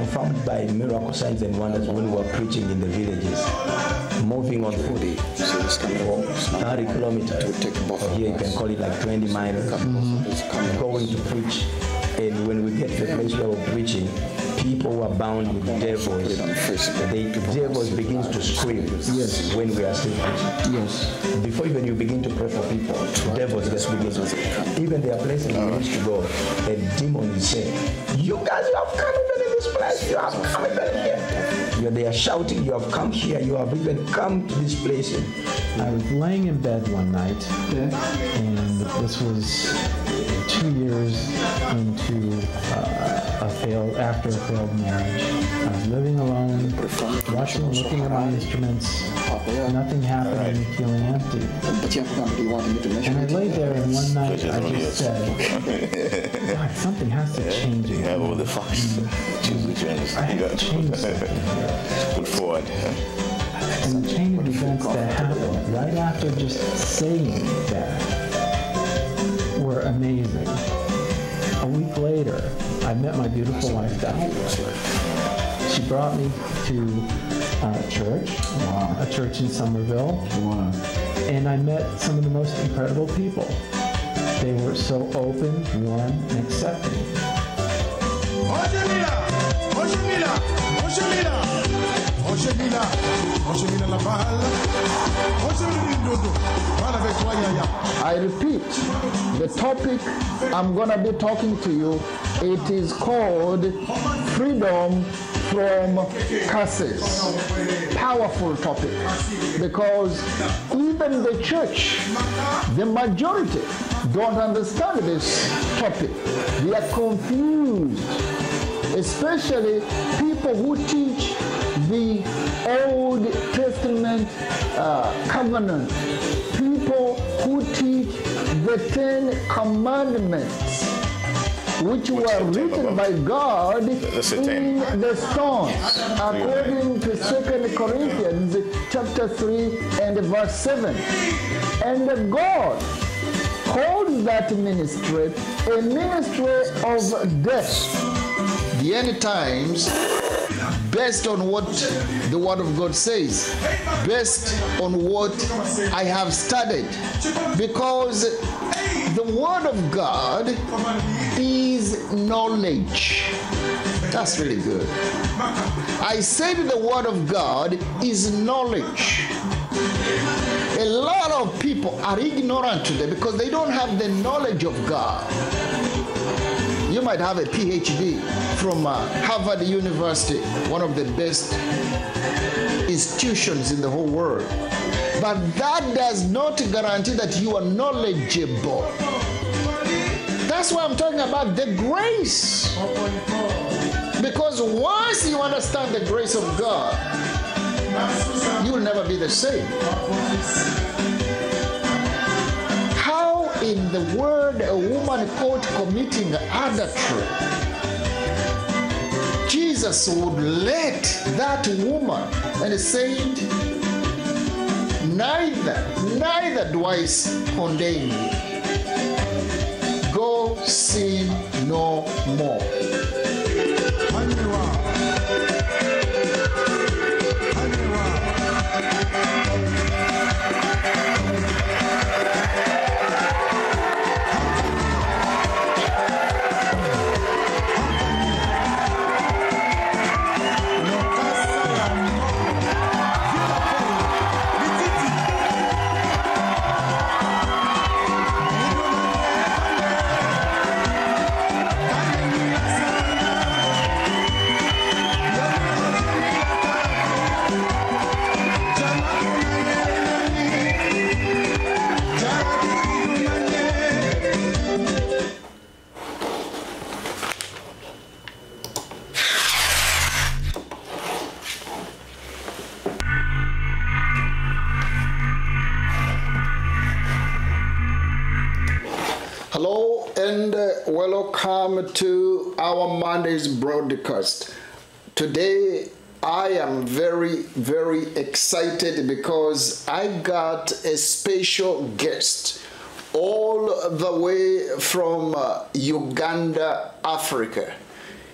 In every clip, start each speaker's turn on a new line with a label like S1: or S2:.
S1: confirmed by miracle signs and wonders when we were preaching in the villages. Moving on foot for 30 kilometers. Or here you can call it like 20 miles. Going to preach. And when we get to the place where we're preaching, people who are bound with devils, the devils begins to scream when we are still preaching.
S2: Yes.
S1: Before even you begin to pray for people, devils just begin to say, even there are places we used to go, a demon is saying, you guys, you have come even in this place, you have come even here. They are shouting, you have come here, you have even come to this place.
S2: I was laying in bed one night, and this was 2 years into after a failed marriage. I was living alone, watching, looking at my instruments, nothing happening, feeling empty. And I lay there, and one night I just said, God, something has to change in me. I have to change something.
S3: Put forward.
S2: And the chain of events that happened right after just saying that were amazing. A week later, I met my beautiful wife, Diane. She brought me to church, a church in Somerville, and I met some of the most incredible people. They were so open, warm, and accepting.
S4: I repeat, the topic I'm going to be talking to you, it is called Freedom from Curses. Powerful topic, because even the church, the majority don't understand this topic. They are confused, especially people who teach the Old Testament covenant, people who teach the 10 Commandments, which were written by God in the stones, according to 2 Corinthians chapter 3 and verse 7. And God calls that ministry a ministry of death. The end times, based on what the Word of God says, based on what I have studied, because the Word of God is knowledge. That's really good. I said the Word of God is knowledge. A lot of people are ignorant today because they don't have the knowledge of God. You might have a PhD from Harvard University, one of the best institutions in the whole world. But that does not guarantee that you are knowledgeable. That's why I'm talking about the grace. Because once you understand the grace of God, you will never be the same. In the word, a woman caught committing adultery, Jesus would let that woman and said, neither do I condemn you. Go sin no more. Hello and welcome to our Monday's broadcast. Today I am very, very excited because I got a special guest all the way from Uganda, Africa.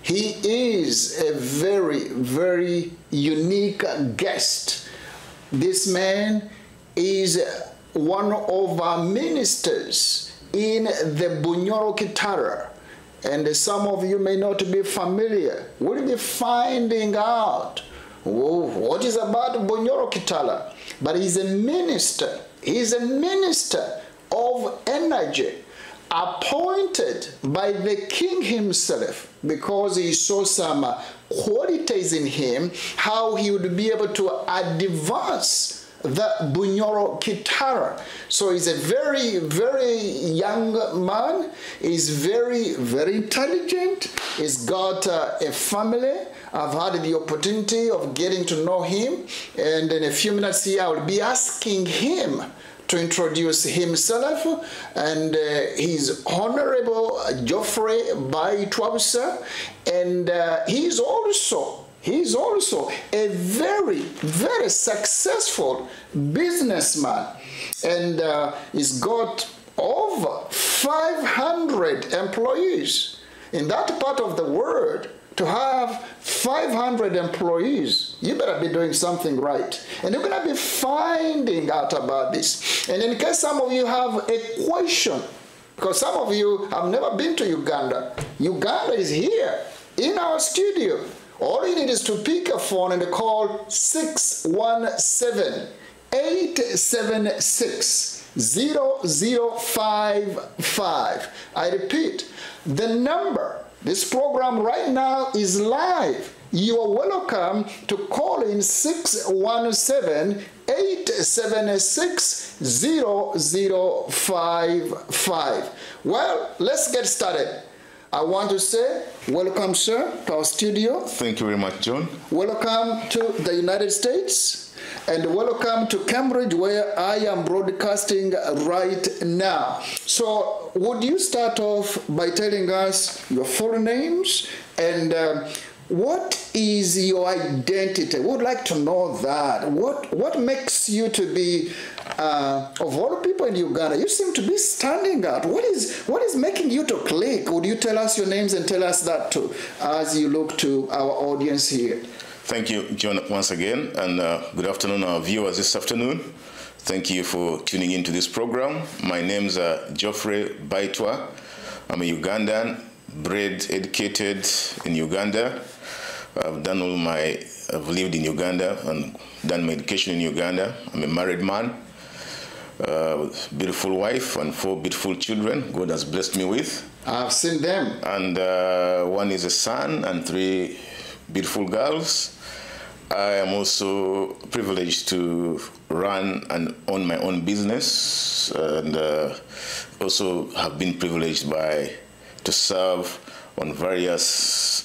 S4: He is a very, very unique guest. This man is one of our ministers in the Bunyoro Kitara. And some of you may not be familiar. We'll be finding out what is about Bunyoro Kitara. But he's a minister. He's a minister of energy, appointed by the king himself, because he saw some qualities in him, how he would be able to advance the Bunyoro Kitara. So he's a very, very young man. He's very, very intelligent. He's got a family. I've had the opportunity of getting to know him, and in a few minutes here I will be asking him to introduce himself, and he's Honorable Geoffrey Baitwa, and he's also a very, very successful businessman, and he's got over 500 employees. In that part of the world, to have 500 employees, you better be doing something right. And you're going to be finding out about this. And in case some of you have a question, because some of you have never been to Uganda, Uganda is here in our studio. All you need is to pick a phone and call 617-876-0055. I repeat, the number. This program right now is live. You are welcome to call in 617-876-0055. Well, let's get started. I want to say welcome, sir, to our studio.
S3: Thank you very much, John.
S4: Welcome to the United States. And welcome to Cambridge, where I am broadcasting right now. So would you start off by telling us your full names and what is your identity? We would like to know that. What makes you to be, of all people in Uganda, you seem to be standing out. What is making you to click? Would you tell us your names and tell us that too, as you look to our audience here?
S3: Thank you, John, once again, and good afternoon, our viewers this afternoon. Thank you for tuning into this program. My name's Geoffrey Baitwa. I'm a Ugandan, bred, educated in Uganda. I've lived in Uganda and done my education in Uganda. I'm a married man, with beautiful wife and 4 beautiful children God has blessed me with.
S4: I've seen them.
S3: And one is a son and 3 beautiful girls. I am also privileged to run and own my own business, and also have been privileged to serve on various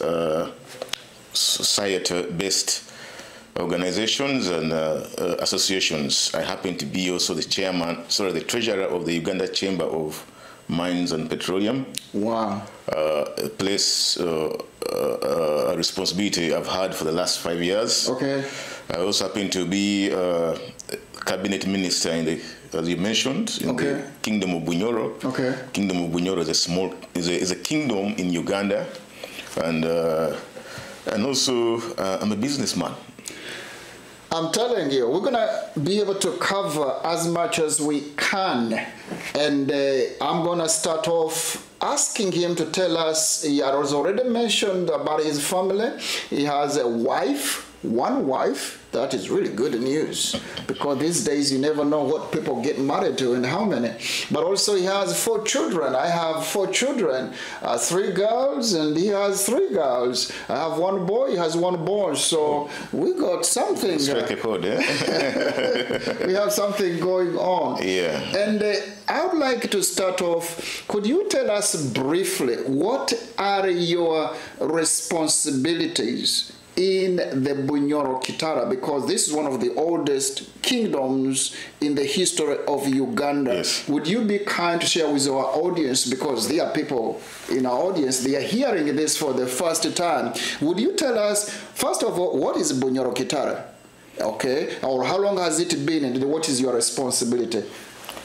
S3: society-based organizations and associations. I happen to be also the treasurer of the Uganda Chamber of Mines and Petroleum.
S4: Wow.
S3: A place, a responsibility I've had for the last 5 years.
S4: Okay.
S3: I also happen to be a cabinet minister in the, as you mentioned, in the Kingdom of Bunyoro.
S4: Okay.
S3: Kingdom of Bunyoro is a kingdom in Uganda, and also I'm a businessman.
S4: I'm telling you, we're going to be able to cover as much as we can. And I'm going to start off asking him to tell us, he has already mentioned about his family. He has a wife, 1 wife. That is really good news, because these days you never know what people get married to and how many. But also he has 4 children. I have 4 children, 3 girls, and he has 3 girls. I have 1 boy, he has 1 boy. So we got something.
S3: Strike a chord, yeah?
S4: We have something going on.
S3: Yeah.
S4: And I would like to start off, could you tell us briefly, what are your responsibilities in the Bunyoro Kitara, because this is one of the oldest kingdoms in the history of Uganda.
S3: Yes.
S4: Would you be kind to share with our audience, because there are people in our audience, they are hearing this for the first time. Would you tell us, first of all, what is Bunyoro Kitara? Okay, or how long has it been, and what is your responsibility?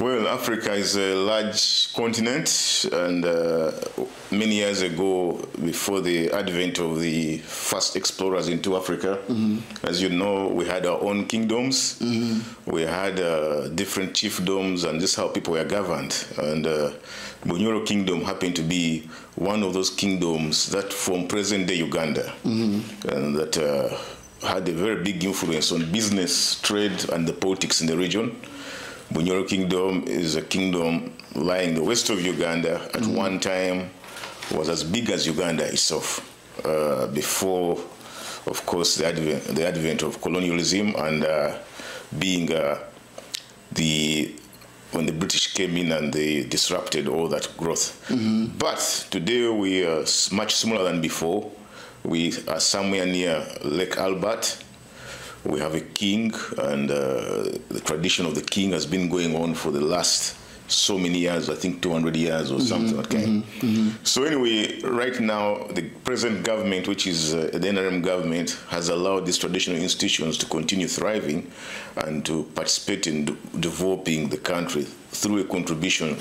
S3: Well, Africa is a large continent, and many years ago, before the advent of the first explorers into Africa, as you know, we had our own kingdoms. We had different chiefdoms, and this is how people were governed. And Bunyoro Kingdom happened to be one of those kingdoms that form present-day Uganda, and that had a very big influence on business, trade, and the politics in the region. Bunyoro Kingdom is a kingdom lying in the west of Uganda. At one time, was as big as Uganda itself. Before, of course, the advent of colonialism and being when the British came in and they disrupted all that growth. But today we are much smaller than before. We are somewhere near Lake Albert. We have a king, and the tradition of the king has been going on for the last so many years, I think 200 years or something like that. So anyway, right now, the present government, which is the NRM government, has allowed these traditional institutions to continue thriving and to participate in developing the country through a contribution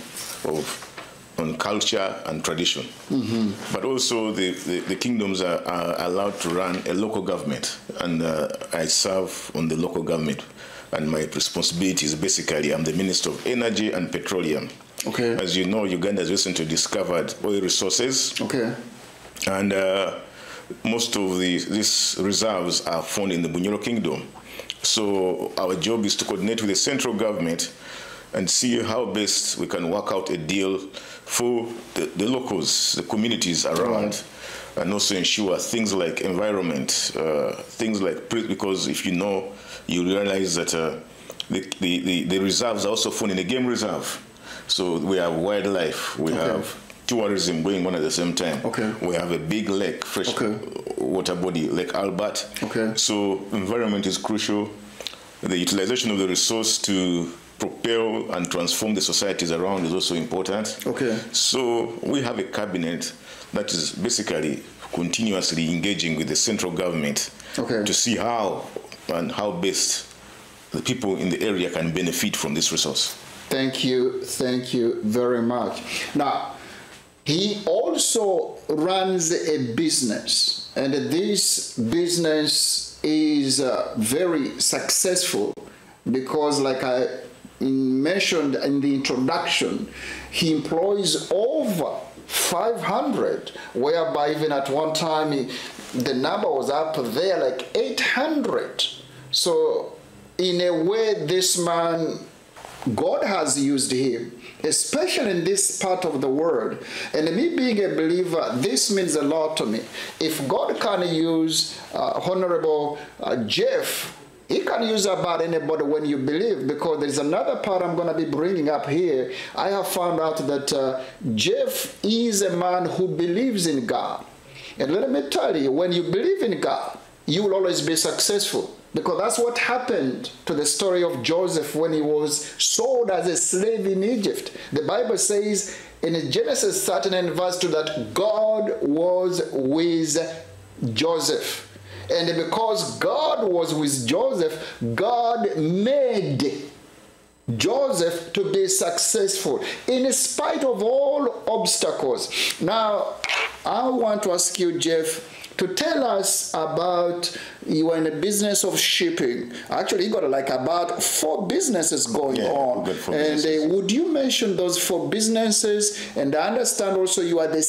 S3: on culture and tradition. But also the kingdoms are allowed to run a local government, and I serve on the local government, and my responsibility is basically I'm the Minister of Energy and Petroleum.
S4: Okay.
S3: As you know, Uganda has recently discovered oil resources.
S4: Okay.
S3: And most of these reserves are found in the Bunyoro Kingdom. So our job is to coordinate with the central government and see how best we can work out a deal for the locals, the communities around, and also ensure things like environment, things like, because if you know, you realize that the reserves are also found in a game reserve. So we have wildlife, we have tourism going on at the same time. We have a big lake, fresh water body, Lake Albert. So environment is crucial. The utilization of the resource to propel and transform the societies around is also important. So we have a cabinet that is basically continuously engaging with the central government to see how best the people in the area can benefit from this resource.
S4: Thank you very much. Now, he also runs a business, and this business is very successful because, like I mentioned in the introduction, he employs over 500, whereby even at one time the number was up there like 800. So in a way, this man, God has used him, especially in this part of the world. And me being a believer, this means a lot to me. If God can use Honorable Jeff, he can use about anybody when you believe, because there's another part I'm going to be bringing up here. I have found out that Jeff is a man who believes in God. And let me tell you, when you believe in God, you will always be successful. Because that's what happened to the story of Joseph when he was sold as a slave in Egypt. The Bible says in Genesis 39 verse 2 that God was with Joseph. And because God was with Joseph, God made Joseph to be successful in spite of all obstacles. Now, I want to ask you, Jeff, to tell us about, you are in the business of shipping. Actually, you got like about 4 businesses going on. And would you mention those 4 businesses? And I understand also you are the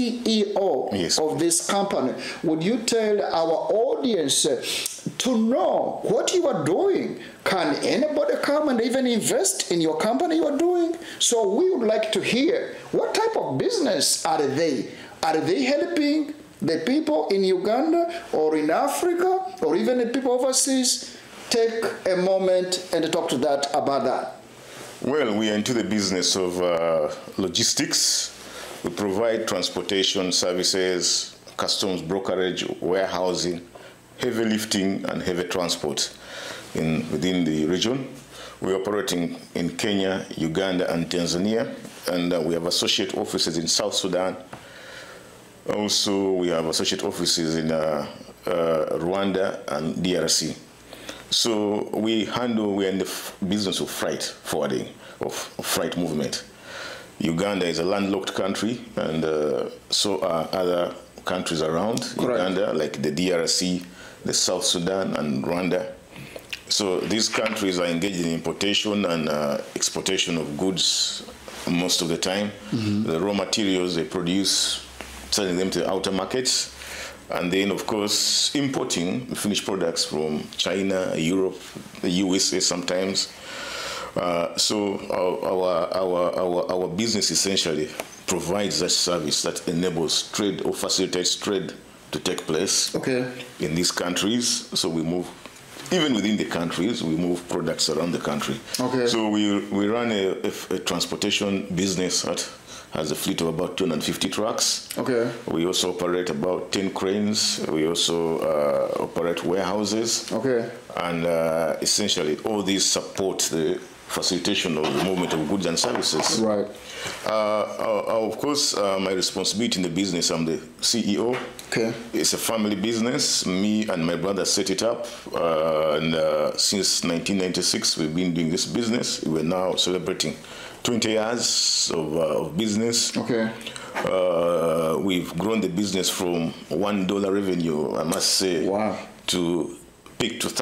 S4: CEO of this company. Would you tell our audience to know what you are doing? Can anybody come and even invest in your company you are doing? So we would like to hear, what type of business are they? Are they helping the people in Uganda or in Africa or even the people overseas? Take a moment and talk to that about that.
S3: Well, we are into the business of logistics. We provide transportation services, customs brokerage, warehousing, heavy lifting, and heavy transport within the region. We are operating in Kenya, Uganda, and Tanzania, and we have associate offices in South Sudan. Also, we have associate offices in Rwanda and DRC. So we're in the business of freight forwarding, of freight movement. Uganda is a landlocked country, and so are other countries around Uganda, like the DRC, the South Sudan, and Rwanda. So these countries are engaged in importation and exportation of goods most of the time. The raw materials they produce, selling them to outer markets, and then, of course, importing finished products from China, Europe, the USA sometimes. So our business essentially provides that service that enables trade or facilitates trade to take place in these countries. So we move, even within the countries, we move products around the country. So we run a transportation business that has a fleet of about 250 trucks. We also operate about 10 cranes. We also operate warehouses. And essentially, all these support the facilitation of the movement of goods and services. Of course, my responsibility in the business, I'm the CEO. It's a family business. Me and my brother set it up. And since 1996, we've been doing this business. We're now celebrating 20 years of business. We've grown the business from $1 revenue, I must say, to peak to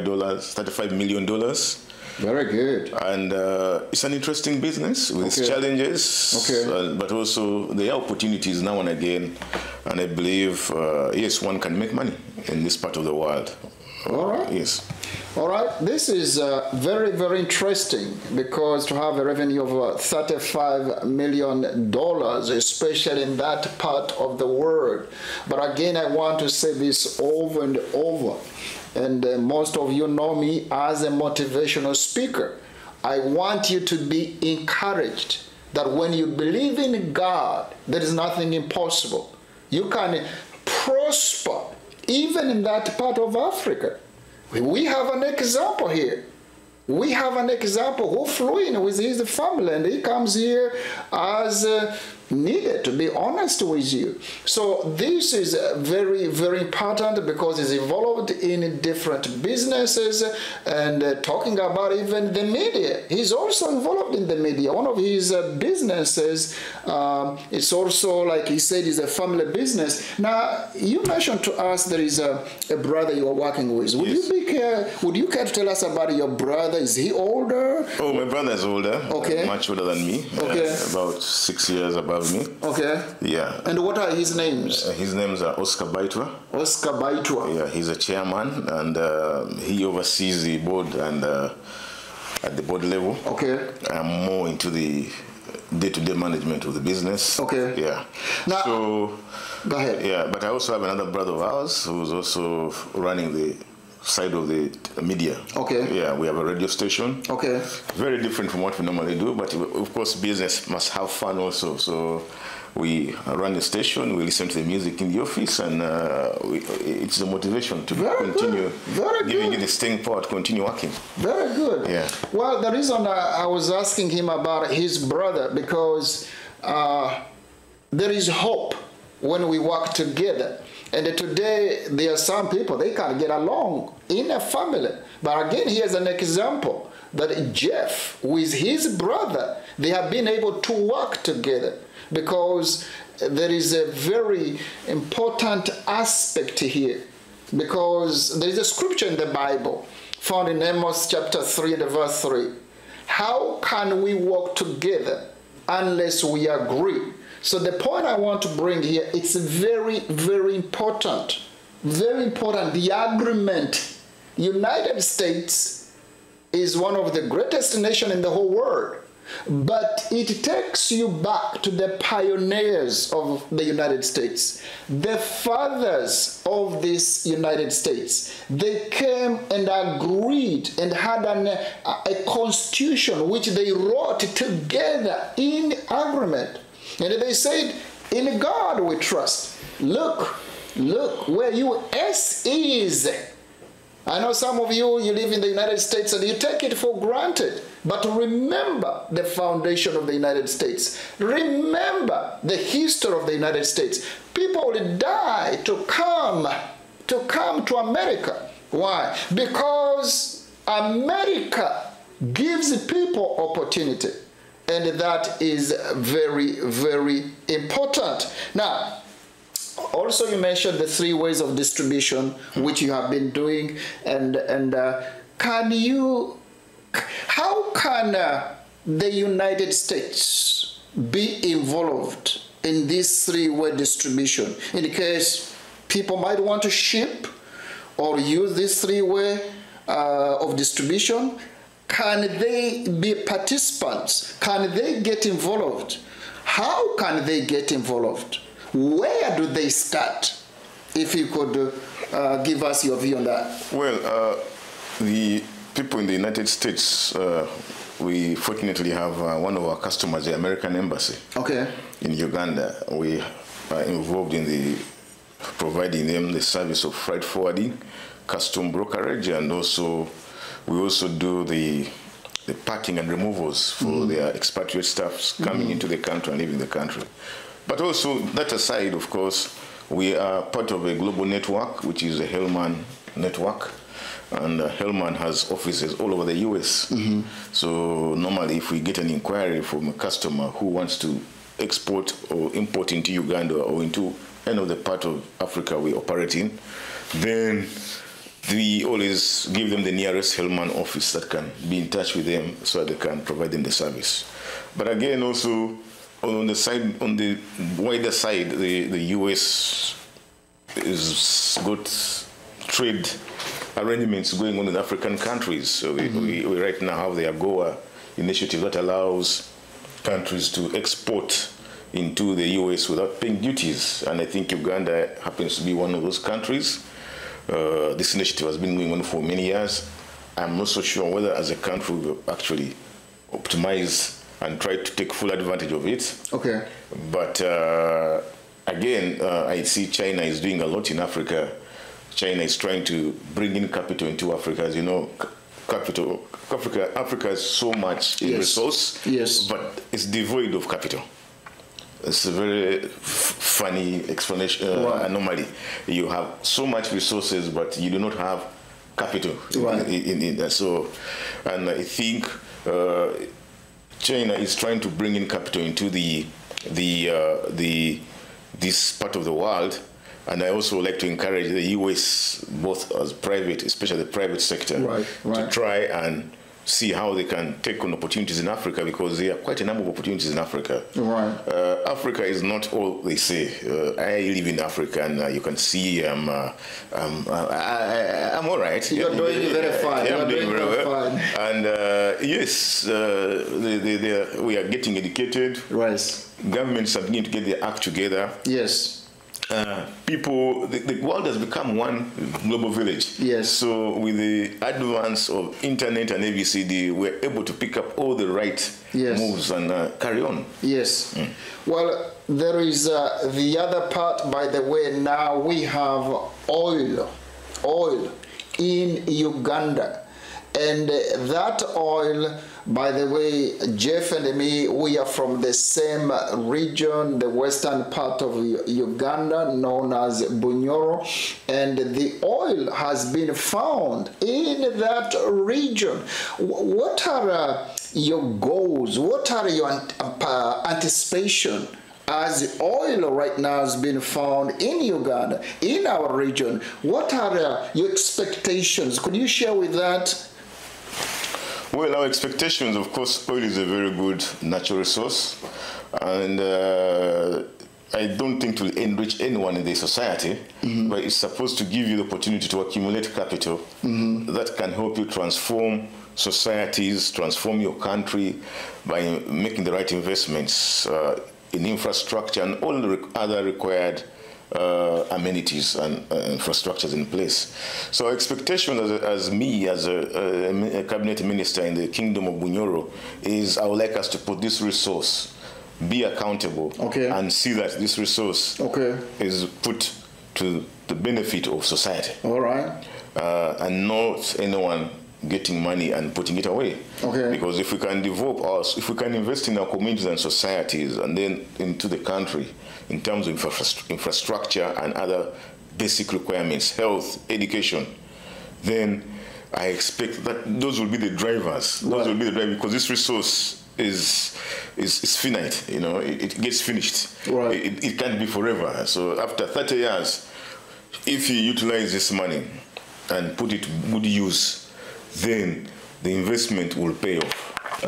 S3: $35 million.
S4: Very good.
S3: And it's an interesting business with its challenges, but also there are opportunities now and again. And I believe, yes, one can make money in this part of the world.
S4: All right.
S3: Yes.
S4: All right. This is very, very interesting, because to have a revenue of $35 million, especially in that part of the world. But again, I want to say this over and over. And most of you know me as a motivational speaker. I want you to be encouraged that when you believe in God, there is nothing impossible. You can prosper even in that part of Africa. We have an example here. We have an example who flew in with his family, and he comes here as needed, to be honest with you. So this is very, very important, because he's involved in different businesses, and talking about even the media. He's also involved in the media. One of his businesses is also, like he said, is a family business. Now, you mentioned to us there is a brother you are working with. Would you care to tell us about your brother? Is he older?
S3: Oh, my brother is older. Much older than me. About 6 years above me. Yeah.
S4: And what are his names?
S3: His names are Oscar Baitwa.
S4: Oscar Baitwa.
S3: Yeah, he's a chairman, and he oversees the board, and at the board level. I'm more into the day-to-day management of the business. Yeah.
S4: Now,
S3: so,
S4: go ahead.
S3: Yeah, but I also have another brother of ours who's also running the side of the media. Yeah, we have a radio station. Very different from what we normally do, but of course business must have fun also. So we run the station, we listen to the music in the office, and it's a motivation to continue giving you the staying power to continue working. Very good. Yeah.
S4: Well, the reason I was asking him about his brother, because there is hope when we work together. And today, there are some people, they can't get along in a family. But again, here's an example that Jeff, with his brother, they have been able to work together, because there is a very important aspect here. Because there is a scripture in the Bible found in Amos chapter 3 and verse 3. How can we work together unless we agree? So the point I want to bring here, it's very, very important. Very important. The agreement. United States is one of the greatest nations in the whole world. But it takes you back to the pioneers of the United States. The fathers of this United States. They came and agreed and had a constitution which they wrote together in agreement. And they said, in God we trust. Look where US is. I know some of you live in the United States and you take it for granted. But remember the foundation of the United States. Remember the history of the United States. People will die to come to America. Why? Because America gives people opportunity, and that is very, very important. Now, also you mentioned the 3 ways of distribution which you have been doing, and how can the United States be involved in this 3-way distribution in case people might want to ship or use this 3-way of distribution? Can they be participants? Can they get involved? How can they get involved? Where do they start? If you could give us your view on that.
S3: Well, the people in the United States, we fortunately have one of our customers, the American Embassy in Uganda. We are involved in providing them the service of freight forwarding, custom brokerage, and also we also do the packing and removals for their expatriate staffs coming into the country and leaving the country. But also, that aside, of course, we are part of a global network, which is the Hellman Network. And Hellman has offices all over the U.S. So normally, if we get an inquiry from a customer who wants to export or import into Uganda or into any other part of Africa we operate in, then we always give them the nearest Hellman office that can be in touch with them so they can provide them the service. But again, also on the wider side, the U.S. has got trade arrangements going on in African countries. So we right now have the AGOA initiative that allows countries to export into the U.S. without paying duties. And I think Uganda happens to be one of those countries. This initiative has been going on for many years. I'm not so sure whether as a country we actually optimize and try to take full advantage of it. Okay. But again, I see China is doing a lot in Africa. China is trying to bring in capital into Africa. As you know, Africa has so much resource, but it's devoid of capital. It's a very funny explanation, anomaly. You have so much resources, but you do not have capital in that. So, and I think China is trying to bring in capital into this part of the world. And I also like to encourage the U.S., both as private, especially the private sector, to try and see how they can take on opportunities in Africa, because there are quite a number of opportunities in Africa. Africa is not all they say. I live in Africa, and you can see I'm all right.
S4: You're doing very fine.
S3: I'm doing very well. And yes, we are getting educated. Governments are beginning to get their act together. People, the world has become one global village. So with the advance of internet and ABCD, we're able to pick up all the right moves and carry on.
S4: Well, there is the other part, by the way. Now we have oil in Uganda. And that oil, by the way, Jeff and me, we are from the same region, the western part of Uganda, known as Bunyoro. And the oil has been found in that region. What are your goals? What are your anticipation as oil right now has been found in Uganda, in our region? What are your expectations? Could you share with that?
S3: Well, our expectations, of course, oil is a very good natural resource, and I don't think it will enrich anyone in the society, but it's supposed to give you the opportunity to accumulate capital that can help you transform societies, transform your country by making the right investments in infrastructure and all the other required amenities and infrastructures in place. So our expectation as a cabinet minister in the Kingdom of Bunyoro is I would like us to put this resource, be accountable, and see that this resource is put to the benefit of society. And not anyone getting money and putting it away. Because if we can develop if we can invest in our communities and societies and then into the country in terms of infrastructure and other basic requirements, health, education, then I expect that those will be the drivers. Those will be the drivers, because this resource is finite. You know, it gets finished.
S4: Right.
S3: It can't be forever. So after 30 years, if you utilize this money and put it to good use, then the investment will pay off.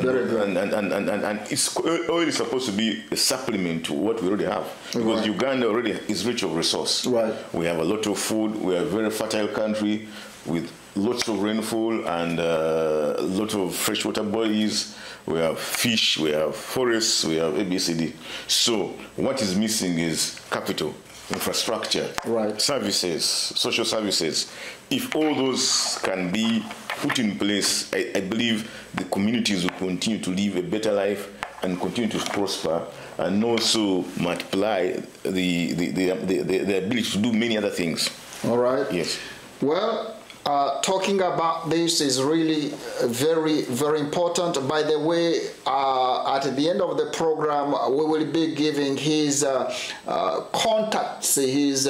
S3: And it's oil is supposed to be a supplement to what we already have, because Uganda already is rich of resource.
S4: Right.
S3: We have a lot of food. We are a very fertile country with lots of rainfall and a lot of freshwater bodies. We have fish, we have forests, we have ABCD. So what is missing is capital, infrastructure, services, social services. If all those can be put in place, I believe the communities will continue to live a better life and continue to prosper, and also multiply the ability to do many other things.
S4: All right.
S3: Yes.
S4: Well, talking about this is really very, very important. By the way, at the end of the program, we will be giving his contacts, his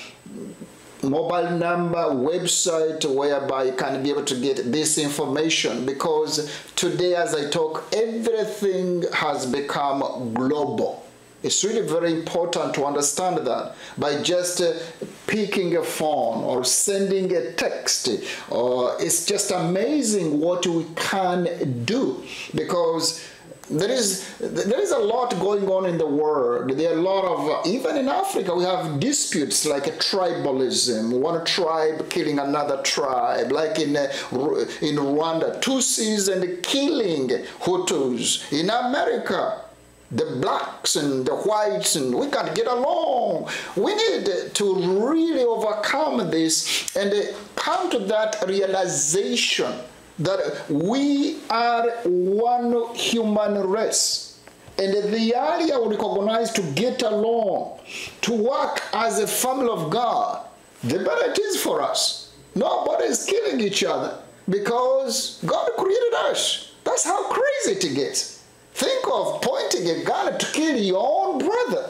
S4: mobile number, website, whereby you can be able to get this information, because today as I talk, everything has become global. It's really very important to understand that by just picking a phone or sending a text, it's just amazing what we can do, because there is a lot going on in the world. There are a lot of, even in Africa, we have disputes like a tribalism, one tribe killing another tribe, like in Rwanda, Tutsis and killing Hutus. In America, the blacks and the whites, and we can't get along. We need to really overcome this and come to that realization that we are one human race. And the earlier we recognize to get along, to work as a family of God, the better it is for us. Nobody is killing each other because God created us. That's how crazy it gets. Think of pointing a gun to kill your own brother.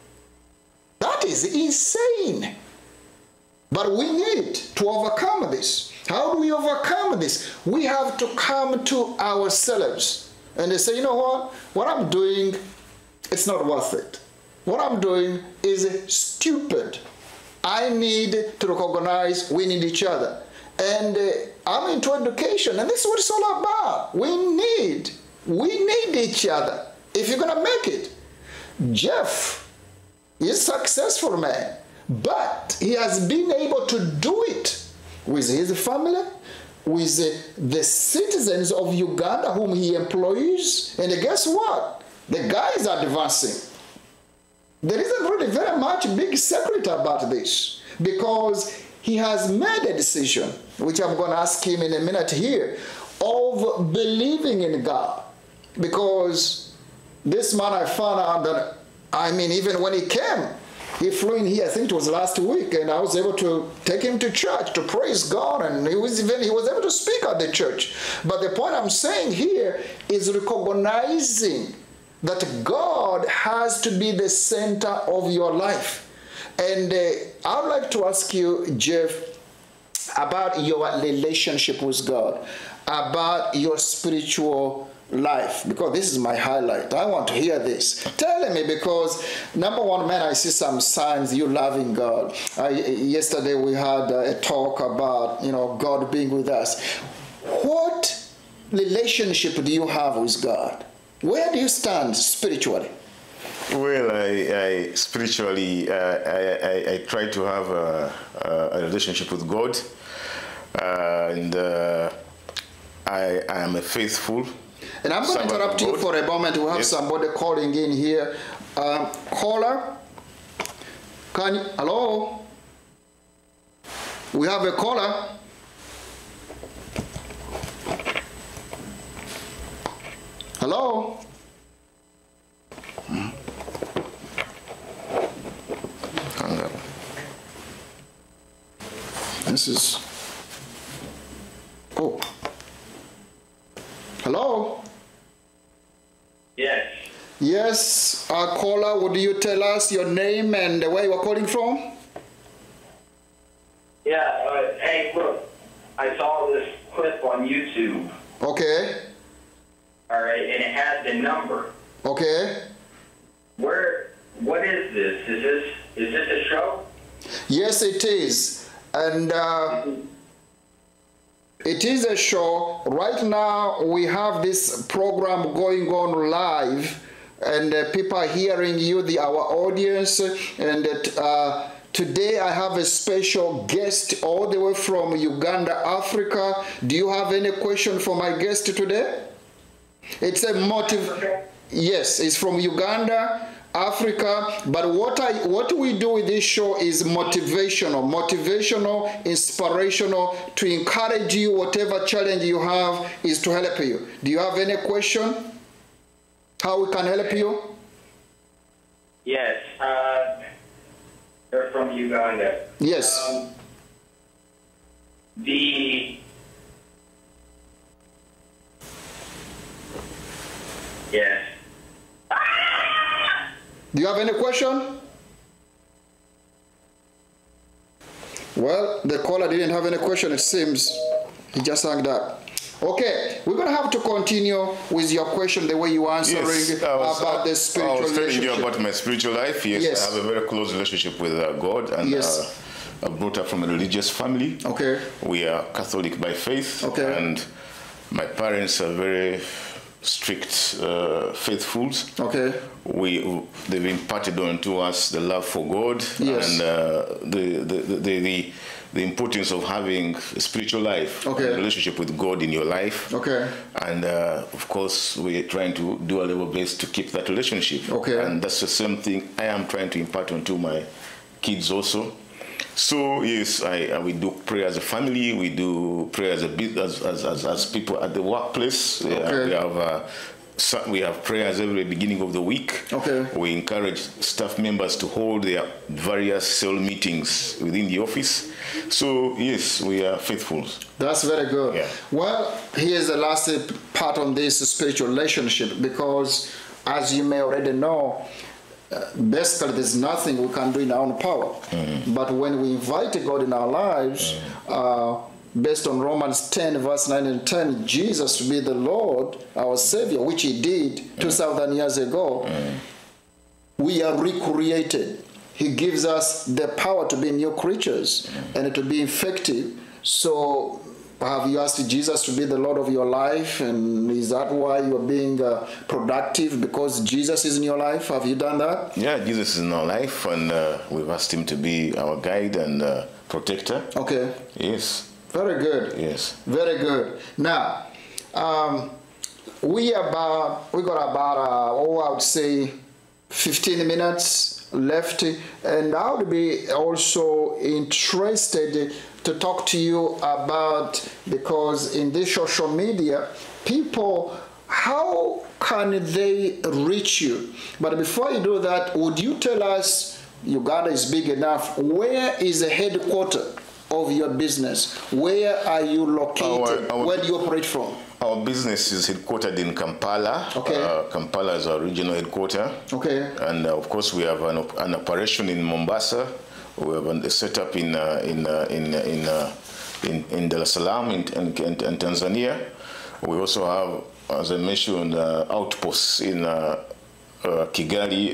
S4: That is insane. But we need to overcome this. How do we overcome this? We have to come to ourselves and say, you know what I'm doing, it's not worth it. What I'm doing is stupid. I need to recognize we need each other. And I'm into education, and this is what it's all about. We need each other if you're going to make it. Jeff is a successful man, but he has been able to do it with his family, with the citizens of Uganda whom he employs. And guess what? The guy is advancing. There isn't really very much big secret about this, because he has made a decision, which I'm going to ask him in a minute here, of believing in God. Because this man, I found out that, I mean, even when he came, he flew in here, I think it was last week, and I was able to take him to church to praise God, and he was able to speak at the church. But the point I'm saying here is recognizing that God has to be the center of your life. And I would like to ask you, Jeff, about your relationship with God, about your spiritual life, because this is my highlight. I want to hear this. Tell me, because number one, man, I see some signs you loving God. Yesterday we had a talk about, God being with us. What relationship do you have with God? Where do you stand spiritually?
S3: Well, I spiritually, I try to have a relationship with God, and I am a faithful.
S4: And I'm going to interrupt you for a moment. We have somebody calling in here. Caller, hello? We have a caller. Hello?
S3: Hang up.
S4: This is... Oh. Hello?
S5: Yes.
S4: Yes, caller, would you tell us your name and where you are calling from?
S5: Yeah, hey, look. I saw this clip on YouTube.
S4: Okay.
S5: All right, and it had the number.
S4: Okay.
S5: What is this? Is this a show?
S4: Yes, it is. And it is a show. Right now, we have this program going on live, and people are hearing you, our audience. And today, I have a special guest all the way from Uganda, Africa. Do you have any question for my guest today? It's a Yes, it's from Uganda, Africa. But what we do with this show is motivational, inspirational, to encourage you. Whatever challenge you have is to help you. Do you have any question? How we can help you?
S5: Yes, they're from Uganda.
S4: Yes.
S5: Yes.
S4: Do you have any question? Well, the caller didn't have any question, it seems. He just hung up. Okay, we're going to have to continue with your question, the way you answering about the spiritual
S3: I was telling you
S4: relationship.
S3: about my spiritual life. Yes, I have a very close relationship with God, and I brought up from a religious family. Okay. We are Catholic by faith. Okay. And my parents are very strict faithfuls. Okay. They've imparted onto us the love for God. Yes. And the importance of having a spiritual life, a relationship with God in your life. Okay. And of course, we're trying to do a level best to keep that relationship. Okay. And that's the same thing I am trying to impart onto my kids also. So yes, we do prayer as a family. We do prayer as people at the workplace. Okay. We have prayers every beginning of the week. Okay. We encourage staff members to hold their various cell meetings within the office. So yes, we are faithful.
S4: That's very good. Yeah. Well, here's the last part on this spiritual relationship, because as you may already know, basically there's nothing we can do in our own power. Mm-hmm. But when we invite God in our lives, based on Romans 10, verse 9 and 10, Jesus to be the Lord, our Savior, which He did 2,000 years ago, we are recreated. He gives us the power to be new creatures and to be effective. So have you asked Jesus to be the Lord of your life? And is that why you're being productive? Because Jesus is in your life? Have you done that?
S3: Yeah, Jesus is in our life, and we've asked Him to be our guide and protector. Okay. Yes.
S4: Very good.
S3: Yes.
S4: Very good. Now, we got about, I would say, 15 minutes left, and I would be also interested to talk to you about, because in this social media, people, how can they reach you? But before you do that, would you tell us, Uganda is big enough, where is the headquarters of your business? Where are you located? Where do you operate from?
S3: Our business is headquartered in Kampala. Okay. Kampala is our regional headquarters. Okay. And of course, we have an operation in Mombasa. We have a setup in Dar es Salaam in Tanzania. We also have, as I mentioned, outposts in Kigali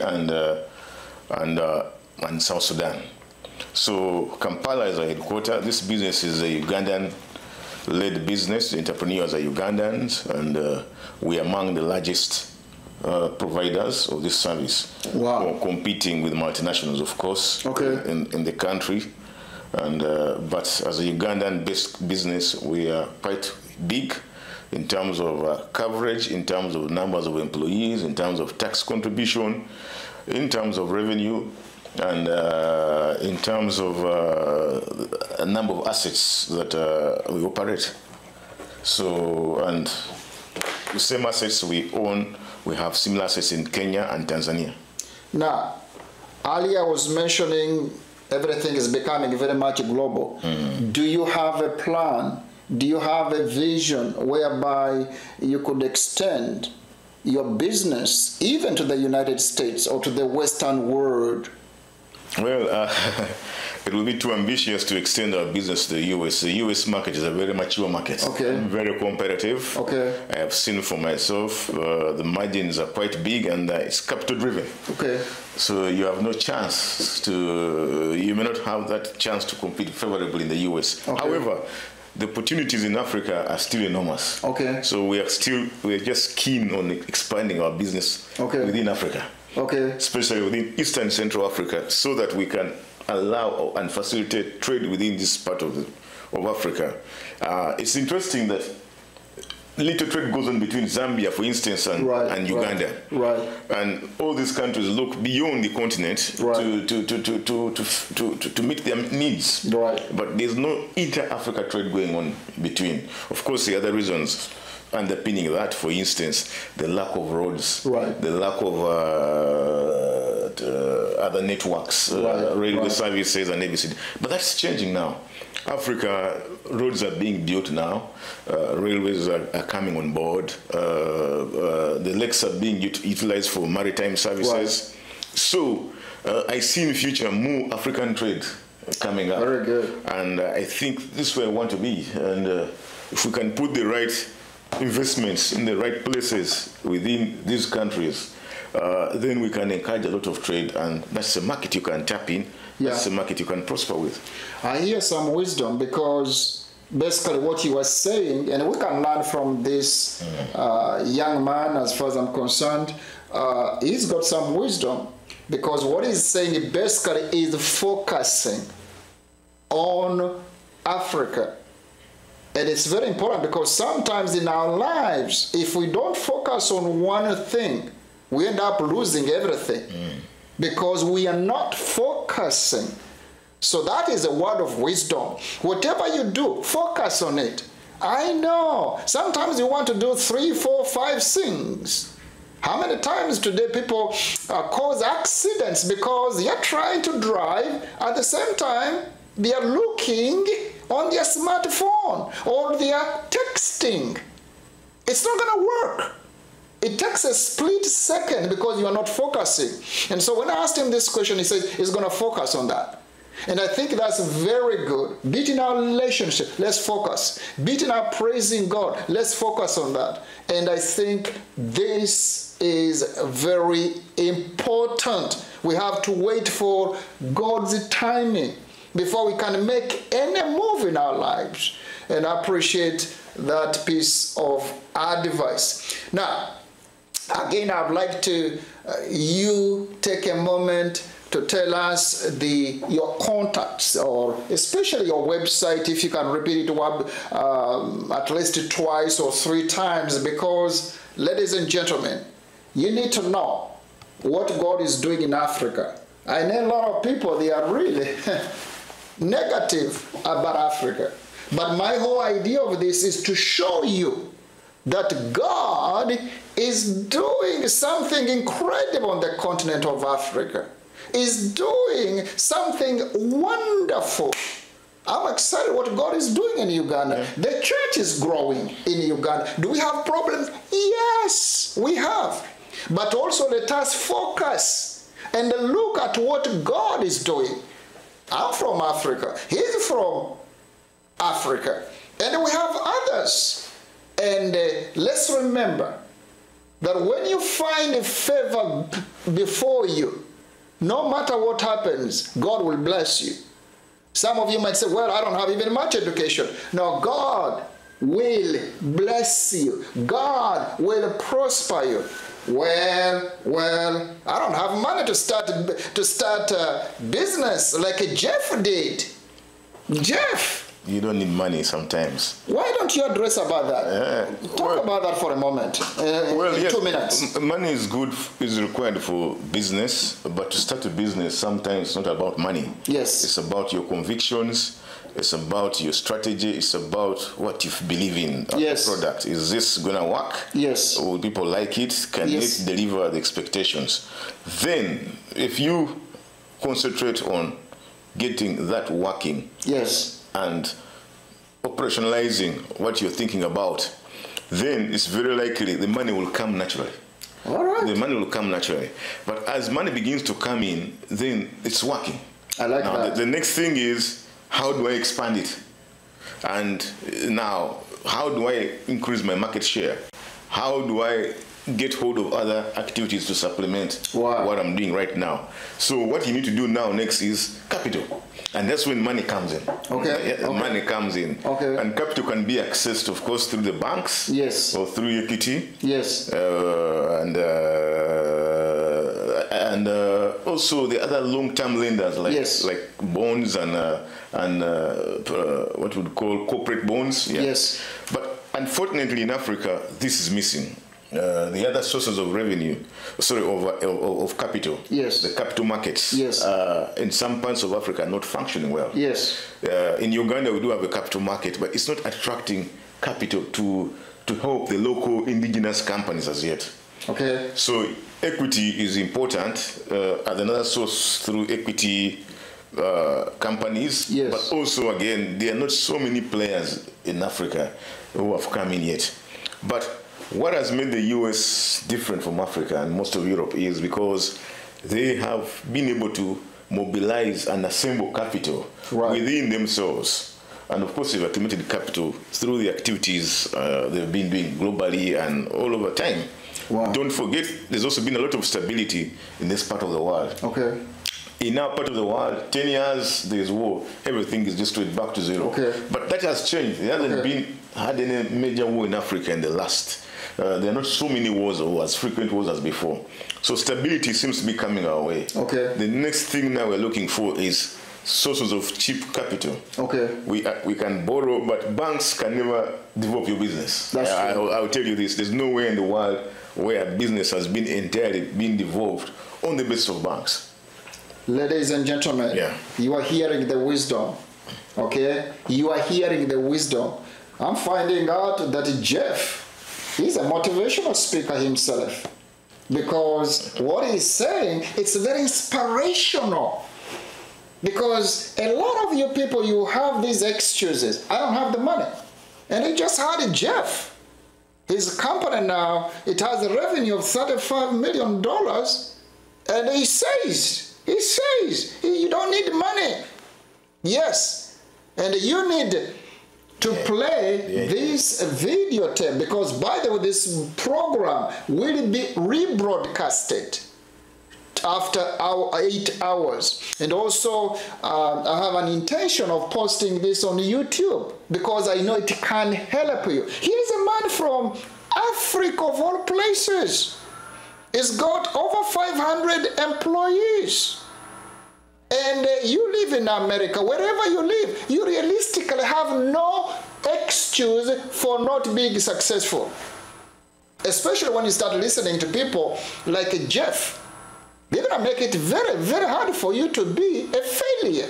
S3: and South Sudan. So Kampala is our headquarters. This business is a Ugandan-led business. The entrepreneurs are Ugandans, and we are among the largest providers of this service. Wow. Competing with multinationals, of course, in the country. And but as a Ugandan-based business, we are quite big in terms of coverage, in terms of numbers of employees, in terms of tax contribution, in terms of revenue, and in terms of a number of assets that we operate. So, and the same assets we own, we have similar assets in Kenya and Tanzania.
S4: Now, earlier I was mentioning everything is becoming very much global. Do you have a plan? Do you have a vision whereby you could extend your business even to the United States or to the Western world?
S3: Well, it will be too ambitious to extend our business to the U.S. The U.S. market is a very mature market, very competitive. I have seen for myself, the margins are quite big and it's capital driven. So you have no chance to, you may not have that chance to compete favorably in the U.S. However, the opportunities in Africa are still enormous. So we are just keen on expanding our business within Africa. Especially within Eastern Central Africa, so that we can allow and facilitate trade within this part of Africa. It's interesting that little trade goes on between Zambia, for instance, and Uganda. And all these countries look beyond the continent to meet their needs. But there's no inter-Africa trade going on between. Of course, the other reasons underpinning that, for instance, the lack of roads, the lack of other networks, railway services and everything. But that's changing now. Africa, roads are being built now, railways are coming on board, the lakes are being utilized for maritime services. So I see in the future more African trade coming up.
S4: Very good.
S3: And I think this is where I want to be. And if we can put the right investments in the right places within these countries, then we can encourage a lot of trade, and that's a market you can tap in. That's a market you can prosper with.
S4: I hear some wisdom, because basically what you are saying, and we can learn from this young man as far as I'm concerned, he's got some wisdom, because what he's saying basically is focusing on Africa. And it's very important, because sometimes in our lives, if we don't focus on one thing, we end up losing everything. Because we are not focusing. So that is a word of wisdom. Whatever you do, focus on it. I know sometimes you want to do 3, 4, 5 things. How many times today people cause accidents because they are trying to drive, at the same time they are looking on their smartphone or they are texting. It's not going to work. It takes a split second because you are not focusing. And so when I asked him this question, he says he's going to focus on that. And I think that's very good. Be it in our relationship, let's focus. Be it in our praising God, let's focus on that. And I think this is very important. We have to wait for God's timing before we can make any move in our lives. And I appreciate that piece of advice. Now, again, I'd like to you take a moment to tell us your contacts, or especially your website, if you can repeat it at least twice or 3 times, because, ladies and gentlemen, you need to know what God is doing in Africa. I know a lot of people, they are really negative about Africa. But my whole idea of this is to show you that God is doing something incredible on the continent of Africa. Is doing something wonderful. I'm excited what God is doing in Uganda. The church is growing in Uganda. Do we have problems? Yes, we have. But also let us focus and look at what God is doing. I'm from Africa. He's from Africa. And we have others. And let's remember that when you find a favor before you, no matter what happens, God will bless you. Some of you might say, well, I don't have even much education. No, God will bless you. God will prosper you. Well, I don't have money to start a business like Jeff did. Jeff.
S3: You don't need money sometimes.
S4: Why don't you address about that? Talk about that for a moment. In 2 minutes.
S3: Money is required for business, but to start a business, sometimes it's not about money.
S4: Yes.
S3: It's about your convictions. It's about your strategy. It's about what you believe in.
S4: Yes.
S3: The product. Is this going to work?
S4: Yes.
S3: Will people like it? Can it deliver the expectations? Then, if you concentrate on getting that working, and operationalizing what you're thinking about, then it's very likely the money will come naturally.
S4: All right.
S3: The money will come naturally. But as money begins to come in, then it's working.
S4: I like
S3: now,
S4: that.
S3: The next thing is, how do I expand it? And now, how do I increase my market share? How do I get hold of other activities to supplement what I'm doing right now? So what you need to do now next is capital. And that's when money comes in.
S4: Okay.
S3: Money comes in.
S4: Okay.
S3: And capital can be accessed, of course, through the banks.
S4: Yes.
S3: Or through equity.
S4: Yes.
S3: And also the other long-term lenders like bonds and what we would call corporate bonds. Yeah.
S4: Yes.
S3: But unfortunately, in Africa, this is missing. The other sources of revenue, of capital, the capital markets, in some parts of Africa are not functioning well.
S4: Yes.
S3: In Uganda, we do have a capital market, but it's not attracting capital to help the local indigenous companies as yet.
S4: Okay.
S3: So equity is important as another source through equity companies.
S4: Yes.
S3: But also, again, there are not so many players in Africa who have come in yet. But what has made the US different from Africa and most of Europe is because they have been able to mobilize and assemble capital within themselves. And of course, they've accumulated capital through the activities they've been doing globally and all over time.
S4: Wow.
S3: Don't forget, there's also been a lot of stability in this part of the world.
S4: Okay.
S3: In our part of the world, 10 years, there's war. Everything is just straight back to zero.
S4: Okay.
S3: But that has changed. There hasn't had any major war in Africa in the last. There are not so many wars or as frequent wars as before. So stability seems to be coming our way.
S4: Okay.
S3: The next thing now we're looking for is sources of cheap capital.
S4: Okay.
S3: We can borrow, but banks can never develop your business.
S4: That's true.
S3: I'll tell you this. There's nowhere in the world where business has been entirely been devolved on the basis of banks.
S4: Ladies and gentlemen, you are hearing the wisdom. Okay? You are hearing the wisdom. I'm finding out that Jeff, he's a motivational speaker himself. Because what he's saying, it's very inspirational. Because a lot of you people, you have these excuses. I don't have the money. And he just had Jeff. His company now, it has a revenue of $35 million. And he says, you don't need money. Yes. And you need to play this video tape, because by the way, this program will be rebroadcasted after 8 hours. And also, I have an intention of posting this on YouTube because I know it can help you. Here's a man from Africa, of all places. He's got over 500 employees. And you live in America, wherever you live, you realistically have no excuse for not being successful. Especially when you start listening to people like Jeff. They're going to make it very, very hard for you to be a failure.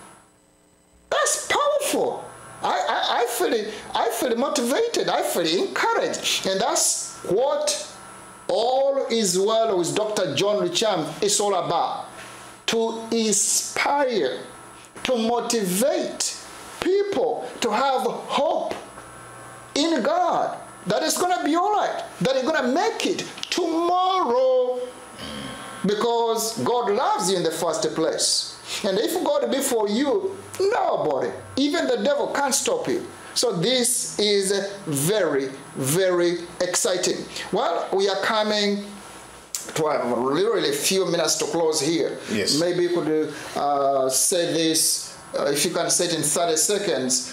S4: That's powerful. I feel motivated. I feel encouraged. And that's what All Is Well with Dr. John Richam is all about. To inspire, to motivate people to have hope in God that it's going to be all right, that you're going to make it tomorrow, because God loves you in the first place. And if God be for you, nobody, even the devil, can't stop you. So this is very, very exciting. Well, we are coming to literally a few minutes to close here.
S3: Yes.
S4: Maybe you could say this, if you can say it in 30 seconds.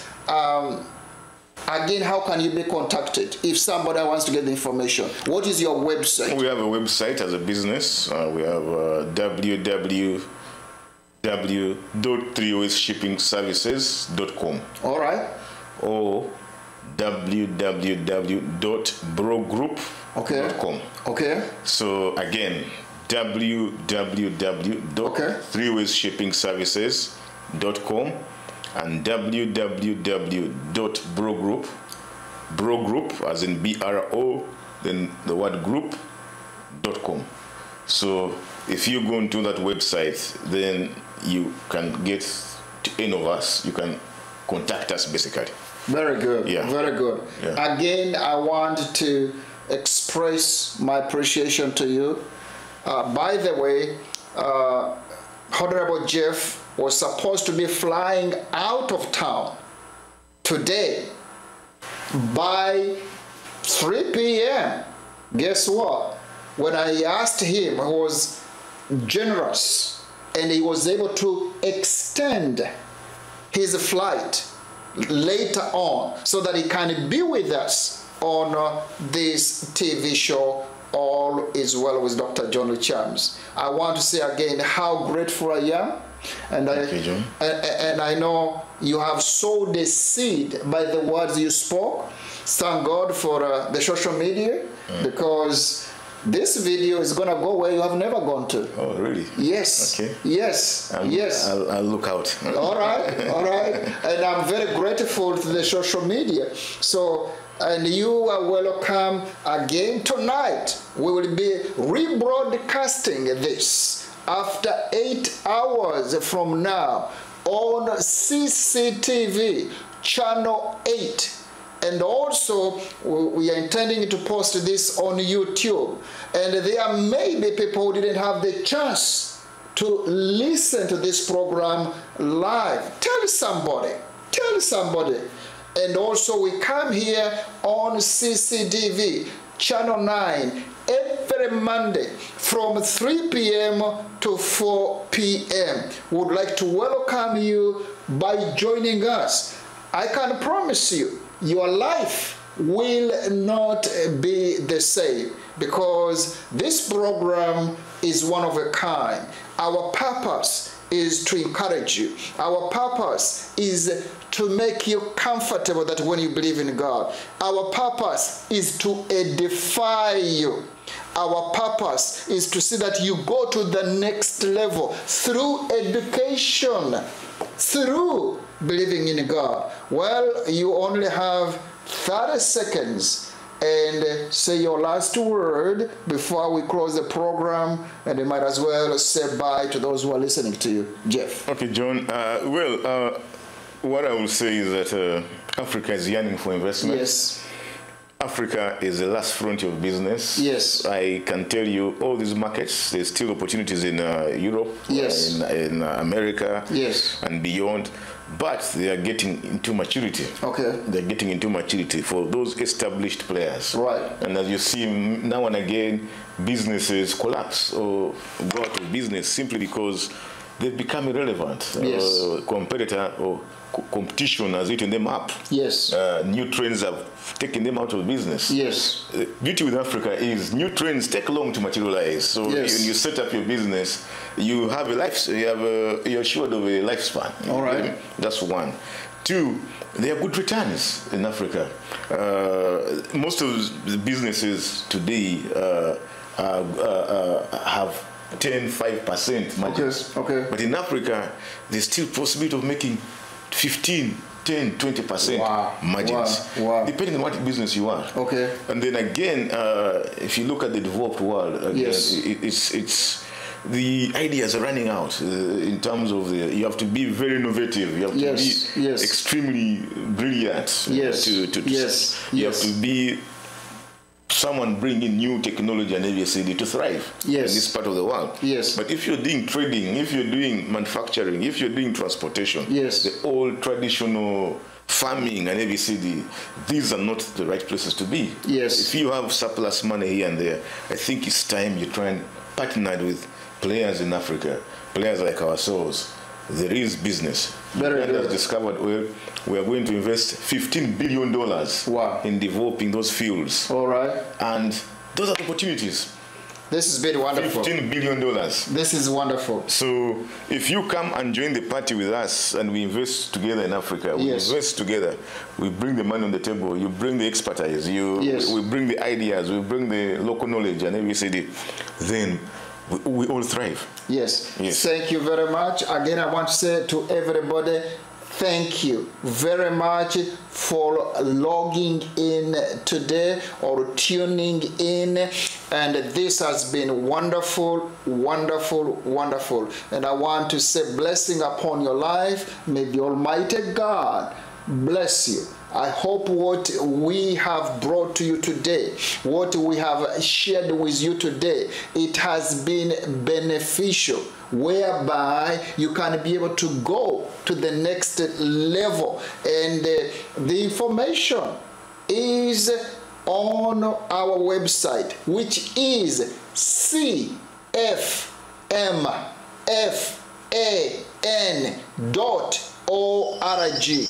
S4: Again, how can you be contacted if somebody wants to get the information? What is your website?
S3: We have a website as a business. We have www.3osshippingservices.com.
S4: All right.
S3: Or www.brogroup.com.
S4: Okay.
S3: So again, www.3osshippingservices.com and www.brogroup, brogroup as in BRO, then the word group.com. So if you go into that website, then you can get to any of us. You can contact us basically.
S4: Very good.
S3: Yeah.
S4: Very good.
S3: Yeah.
S4: Again, I want to express my appreciation to you. By the way, Honorable Jeff was supposed to be flying out of town today by 3 p.m. Guess what? When I asked him, he was generous and he was able to extend his flight later on so that he can be with us on this TV show, All Is Well with Dr. John Chams. I want to say again how grateful I am. And I know you have sowed a seed by the words you spoke. Thank God for the social media, because this video is going to go where you have never gone to.
S3: Oh, really?
S4: Yes.
S3: Okay.
S4: Yes. Yes.
S3: I'll look out.
S4: All right. All right. And I'm very grateful to the social media. So, and you are welcome again tonight. We will be rebroadcasting this after 8 hours from now on CCTV channel 8. And also, we are intending to post this on YouTube. And there may be people who didn't have the chance to listen to this program live. Tell somebody. Tell somebody. And also, we come here on CCTV channel 9 every Monday from 3 p.m. to 4 p.m. We would like to welcome you by joining us. I can promise you, your life will not be the same, because this program is one of a kind. Our purpose is to encourage you. Our purpose is to make you comfortable that when you believe in God. Our purpose is to edify you. Our purpose is to see that you go to the next level through education, through believing in God. Well, you only have 30 seconds and say your last word before we close the program, and you might as well say bye to those who are listening to you. Jeff.
S3: Okay, John. What I will say is that Africa is yearning for investment.
S4: Yes.
S3: Africa is the last frontier of business.
S4: Yes.
S3: I can tell you all these markets, there's still opportunities in Europe,
S4: yes,
S3: in America,
S4: yes,
S3: and beyond. But they are getting into maturity.
S4: Okay.
S3: They're getting into maturity for those established players.
S4: Right.
S3: And as you see, now and again, businesses collapse or go out of business simply because they've become irrelevant.
S4: Yes.
S3: Competitor or competition has eaten them up.
S4: Yes.
S3: New trends have taken them out of business.
S4: Yes.
S3: Beauty with Africa is new trends take long to materialize. So
S4: yes,
S3: when you set up your business, you have a life. You're assured of a lifespan.
S4: All right.
S3: That's one. Two, there are good returns in Africa. Most of the businesses today have 10-5% margins.
S4: Okay.
S3: But in Africa, there's still possibility of making 15, 10, 20% margins, depending on what business you are.
S4: Okay.
S3: And then again, if you look at the developed world, again,
S4: yes,
S3: it's the ideas are running out in terms of you have to be very innovative. You have to be extremely brilliant.
S4: Yes.
S3: You have to be someone bringing new technology and ABCD to thrive in this part of the world.
S4: Yes.
S3: But if you're doing trading, if you're doing manufacturing, if you're doing transportation, the old traditional farming and ABCD, these are not the right places to be.
S4: Yes.
S3: If you have surplus money here and there, I think it's time you try and partner with players in Africa, players like ourselves. There is business. Uganda has discovered oil. We are going to invest $15 billion in developing those fields.
S4: All right.
S3: And those are the opportunities.
S4: This has been wonderful.
S3: $15 billion.
S4: This is wonderful.
S3: So if you come and join the party with us and we invest together in Africa, we invest together, we bring the money on the table, you bring the expertise, we bring the ideas, we bring the local knowledge and ABCD, then we all thrive.
S4: Yes. Thank you very much. Again, I want to say to everybody, thank you very much for logging in today or tuning in. And this has been wonderful, wonderful, wonderful. And I want to say blessing upon your life. May the Almighty God bless you I hope what we have brought to you today, what we have shared with you today, it has been beneficial, whereby you can be able to go to the next level. And the information is on our website, which is cfmfan.org.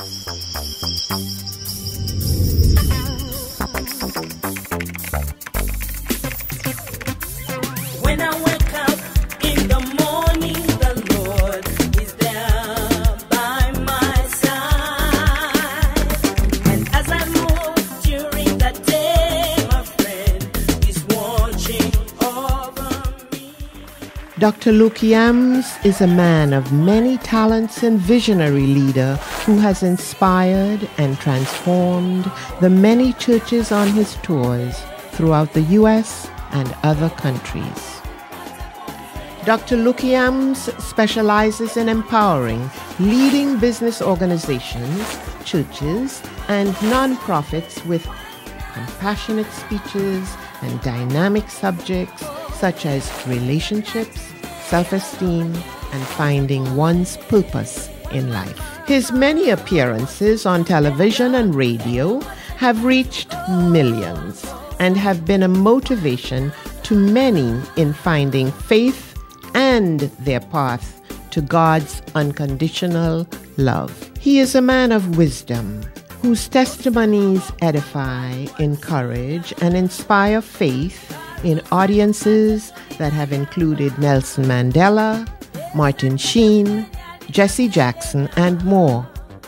S6: When I wake up in the morning, the Lord is there by my side. And as I move during the day, my friend is watching over me.
S7: Dr. Lukiams is a man of many talents and visionary leader who has inspired and transformed the many churches on his tours throughout the U.S. and other countries. Dr. Lukiams specializes in empowering leading business organizations, churches, and nonprofits with compassionate speeches and dynamic subjects such as relationships, self-esteem, and finding one's purpose in life. His many appearances on television and radio have reached millions and have been a motivation to many in finding faith and their path to God's unconditional love. He is a man of wisdom whose testimonies edify, encourage, and inspire faith in audiences that have included Nelson Mandela, Martin Sheen, Jesse Jackson, and more.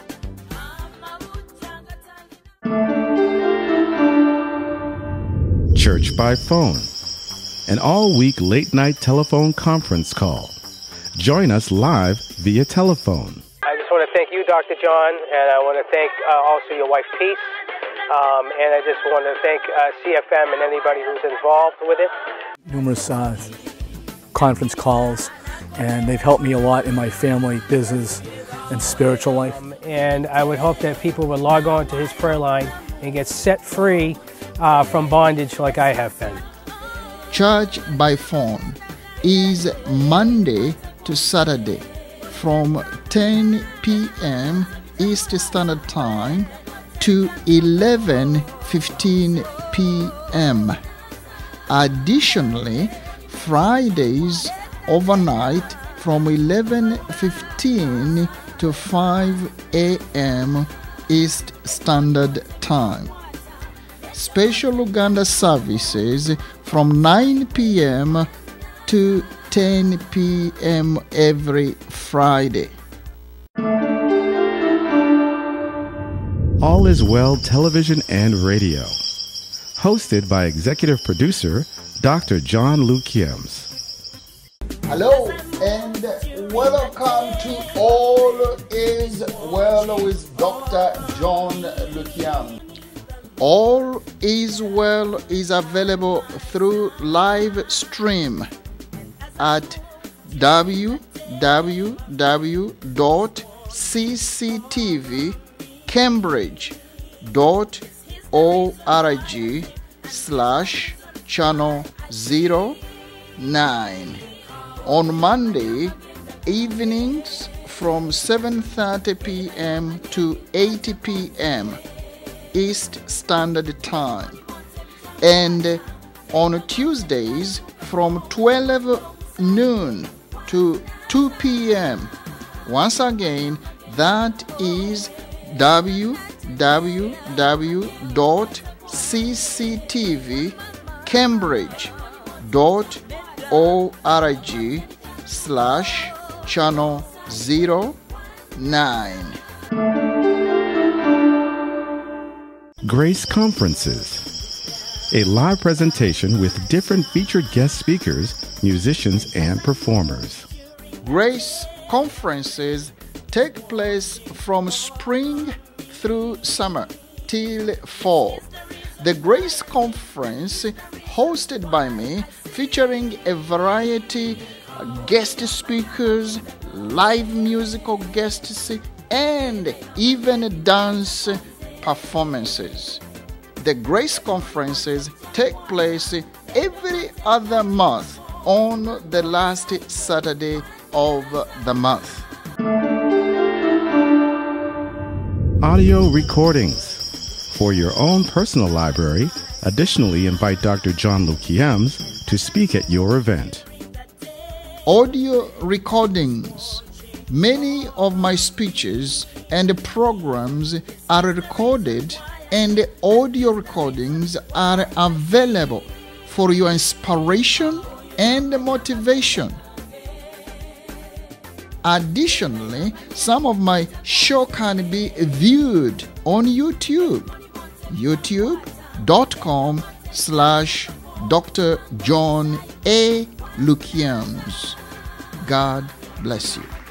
S8: Church by Phone, an all-week late-night telephone conference call. Join us live via telephone.
S9: I just want to thank you, Dr. John, and I want to thank also your wife, Peace, and I just want to thank CFM and anybody who's involved with it.
S10: Numerous conference calls, and they've helped me a lot in my family, business, and spiritual life.
S9: And I would hope that people would log on to his prayer line and get set free from bondage like I have been.
S4: Church by Phone is Monday to Saturday from 10 p.m. East Standard Time to 11:15 p.m. Additionally, Fridays overnight from 11:15 to 5 a.m. East Standard Time. Special Uganda services from 9 p.m. to 10 p.m. every Friday.
S8: All is Well Television and Radio. Hosted by executive producer Dr. John Lukiams.
S4: Hello and welcome to All Is Well with Dr. John Lukiams. All Is Well is available through live stream at www.cctvcambridge.org/channel09 on Monday evenings from 7:30 p.m. to 8 p.m. East Standard Time, and on Tuesdays from 12 noon to 2 p.m. Once again, that is www.cctvcambridge.org/channel09.
S8: Grace Conferences, a live presentation with different featured guest speakers, musicians, and performers.
S4: Grace Conferences take place from spring through summer till fall. The Grace Conference, hosted by me, featuring a variety of guest speakers, live musical guests, and even dance performances. The Grace Conferences take place every other month on the last Saturday of the month.
S8: Audio recordings. For your own personal library, additionally invite Dr. John Lukiams to speak at your event.
S4: Audio recordings. Many of my speeches and programs are recorded, and audio recordings are available for your inspiration and motivation. Additionally, some of my show can be viewed on YouTube. youtube.com/Dr. John A. Lukiams. God bless you.